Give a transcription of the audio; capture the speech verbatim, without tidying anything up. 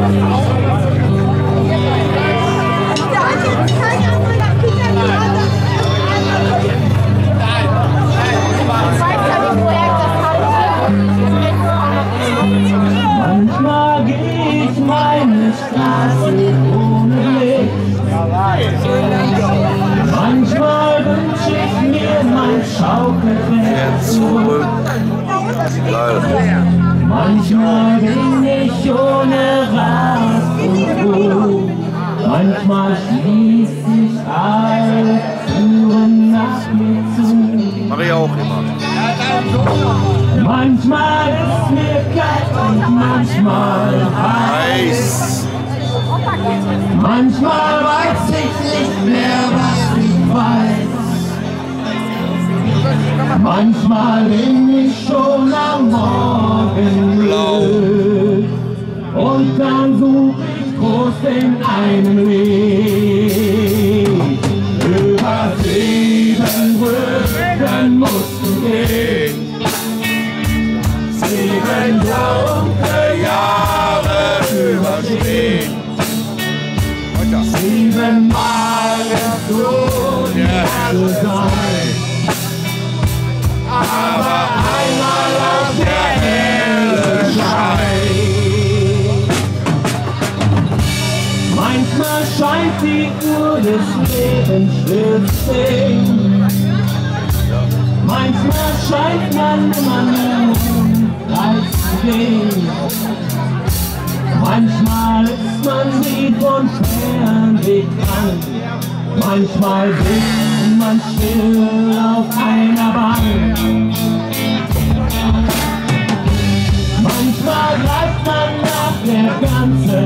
Manchmal geh ich meine Straße ohne Licht. Manchmal wünsch ich mir mein Schaukelpferd zurück. Manchmal bin ich ohne Rat und Ruhe. Manchmal schließ ich alle Türen nach mir zu. Mach ich auch immer. Manchmal ist mir kalt und manchmal heiß. Manchmal weiß ich nicht mehr, was ich weiß. Manchmal bin ich schon am Morgen blöd. Und dann such ich Trost in einem Lied. Über sieben Brücken musst du gehen. Sieben dunkle Jahre überstehen. Siebenmal wirst du die Erde sein. Aber einmal auf der Erde scheint. Manchmal scheint die Uhr des Lebens still. Manchmal scheint man immer nur gleich zu gehen. Manchmal ist man wie von Fernweg an. Manchmal sitzt man still auf einer Bank. Manchmal greift man nach der ganzen